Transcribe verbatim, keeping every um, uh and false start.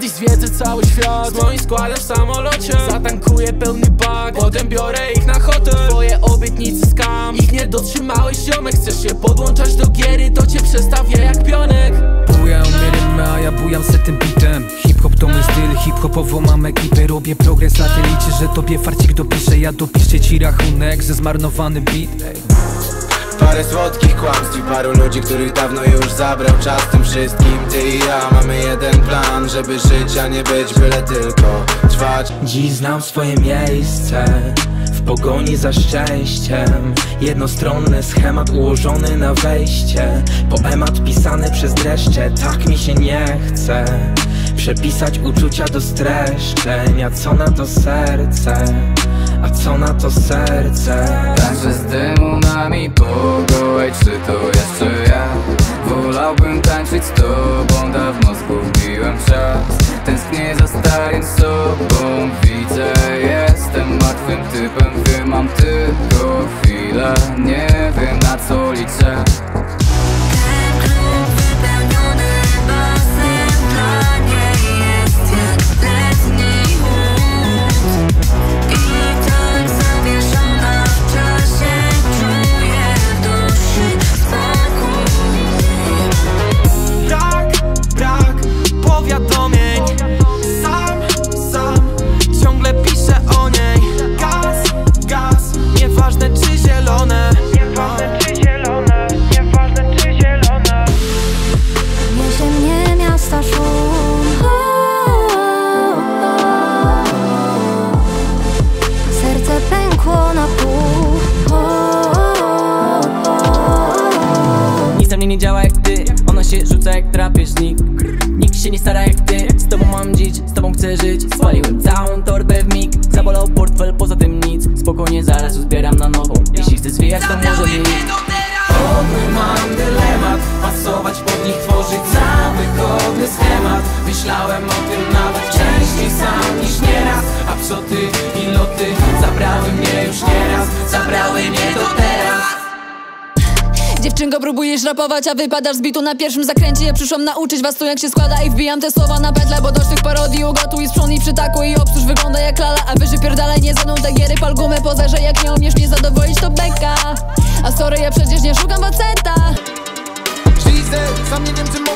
Kiedyś zwiedzę cały świat z moim składem w samolocie. Zatankuję pełny bak, potem biorę ich na hotel. Twoje obietnice skam, ich nie dotrzymałeś ziomek. Chcesz się podłączać do giery, to cię przestawię jak pionek. Bujam rymy, a ja bujam se tym bitem. Hip-hop to mój styl, hip-hopowo mam ekipę. Robię progres, a ty liczysz, że tobie farcik dopiszę. Ja dopiszę ci rachunek ze zmarnowany beat. Parę słodkich kłamstw i paru ludzi, których dawno już zabrał czas tym wszystkim. Ty i ja mamy jeden plan, żeby żyć, a nie być byle tylko trwać. Dziś znam swoje miejsce w pogoni za szczęściem. Jednostronny schemat ułożony na wejście. Poemat pisany przez dreszcze, tak mi się nie chce przepisać uczucia do streszczeń. A co na to serce? A co na to serce? Tańczę z demonami pogołej, czy to jeszcze ja? Wolałbym tańczyć z tobą, dawno zgubiłem czas. Tęsknię za starym sobą, widzę, jestem martwym typem. Wiem, mam tylko chwilę, nie wiem na co liczę. Nie działa jak ty, ona się rzuca jak drapieżnik. Nikt się nie stara jak ty, z tobą mam dziś, z tobą chcę żyć. Spaliłem całą torbę w mig, zabolał portfel, poza tym nic. Spokojnie zaraz uzbieram na nową, jeśli chcę zwijać to może mi. Podły mam dylemat, pasować pod nich, tworzyć cały godny schemat. Myślałem o tym nawet częściej sam niż nieraz. A psoty i loty zabrały mnie już nieraz, zabrały mnie do teraz. Dziewczynko, próbujesz rapować, a wypadasz z bitu na pierwszym zakręcie. Ja przyszłam nauczyć was tu jak się składa i wbijam te słowa na pętlę. Bo dość tych parodii, ugotuj, sprzątnij, przytakuj i obsłuż wygląda jak lala. A wy pierdalaj, nie zadą te giery, pal gumę po zerze. Jak nie umiesz mnie zadowolić, to beka. A sorry, ja przecież nie szukam faceta. Jesus, sam nie wiem czy